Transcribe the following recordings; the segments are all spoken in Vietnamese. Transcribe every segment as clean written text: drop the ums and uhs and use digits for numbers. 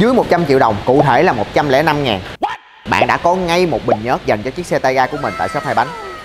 dưới 100 triệu đồng, cụ thể là 105 ngàn. Bạn đã có ngay một bình nhớt dành cho chiếc xe tay ga của mình tại shop Hai Bánh.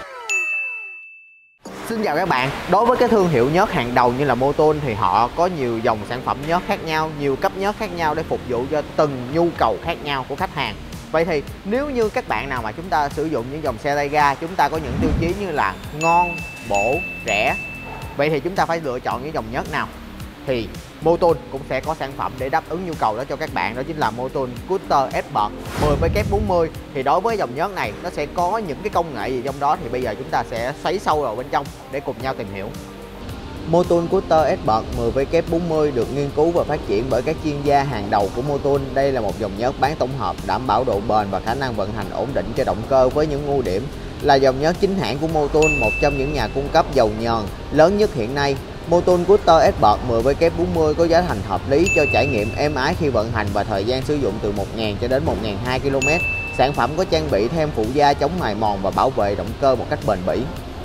Xin chào các bạn. Đối với cái thương hiệu nhớt hàng đầu như là Motul thì họ có nhiều dòng sản phẩm nhớt khác nhau, nhiều cấp nhớt khác nhau để phục vụ cho từng nhu cầu khác nhau của khách hàng. Vậy thì nếu như các bạn nào mà chúng ta sử dụng những dòng xe tay ga, chúng ta có những tiêu chí như là ngon, bổ, rẻ, vậy thì chúng ta phải lựa chọn những dòng nhớt nào? Thì Motul cũng sẽ có sản phẩm để đáp ứng nhu cầu đó cho các bạn, đó chính là Motul Scooter S-Belt 10W40. Thì đối với dòng nhớt này nó sẽ có những cái công nghệ gì trong đó thì bây giờ chúng ta sẽ xoáy sâu vào bên trong để cùng nhau tìm hiểu. Motul Scooter S-Belt 10W40 được nghiên cứu và phát triển bởi các chuyên gia hàng đầu của Motul. Đây là một dòng nhớt bán tổng hợp đảm bảo độ bền và khả năng vận hành ổn định cho động cơ với những ưu điểm là dòng nhớt chính hãng của Motul, một trong những nhà cung cấp dầu nhờn lớn nhất hiện nay. Motul Scooter S-Belt 10W40 có giá thành hợp lý cho trải nghiệm êm ái khi vận hành và thời gian sử dụng từ 1.000 cho đến 1.200 km. Sản phẩm có trang bị thêm phụ gia chống mài mòn và bảo vệ động cơ một cách bền bỉ.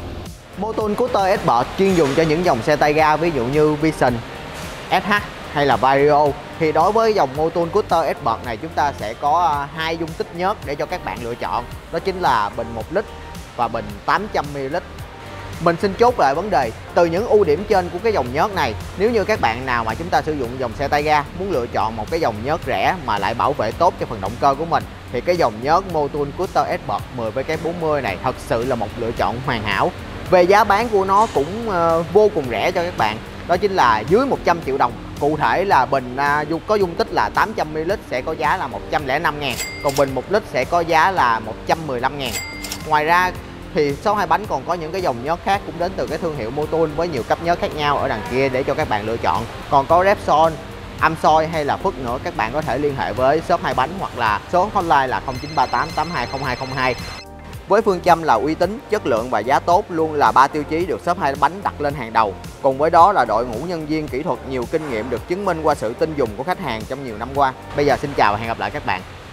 Motul Scooter S-Belt chuyên dùng cho những dòng xe tay ga ví dụ như Vision, SH hay là Vario. Thì đối với dòng Motul Scooter S-Belt này chúng ta sẽ có hai dung tích nhớt để cho các bạn lựa chọn, đó chính là bình 1 lít và bình 800ml. Mình xin chốt lại vấn đề từ những ưu điểm trên của cái dòng nhớt này. Nếu như các bạn nào mà chúng ta sử dụng dòng xe tay ga muốn lựa chọn một cái dòng nhớt rẻ mà lại bảo vệ tốt cho phần động cơ của mình thì cái dòng nhớt Motul Scooter S-Belt 10W40 này thật sự là một lựa chọn hoàn hảo. Về giá bán của nó cũng vô cùng rẻ cho các bạn, đó chính là dưới 100 triệu đồng. Cụ thể là bình có dung tích là 800ml sẽ có giá là 105 ngàn, còn bình 1 lít sẽ có giá là 115 ngàn. Ngoài ra thì shop Hai Bánh còn có những cái dòng nhớt khác cũng đến từ cái thương hiệu Motul với nhiều cấp nhớt khác nhau ở đằng kia để cho các bạn lựa chọn. Còn có Repsol, Amsoy hay là Phước nữa, các bạn có thể liên hệ với shop Hai Bánh hoặc là số hotline là 0938 820202. Với phương châm là uy tín, chất lượng và giá tốt luôn là 3 tiêu chí được shop Hai Bánh đặt lên hàng đầu. Cùng với đó là đội ngũ nhân viên kỹ thuật nhiều kinh nghiệm được chứng minh qua sự tin dùng của khách hàng trong nhiều năm qua. Bây giờ xin chào và hẹn gặp lại các bạn.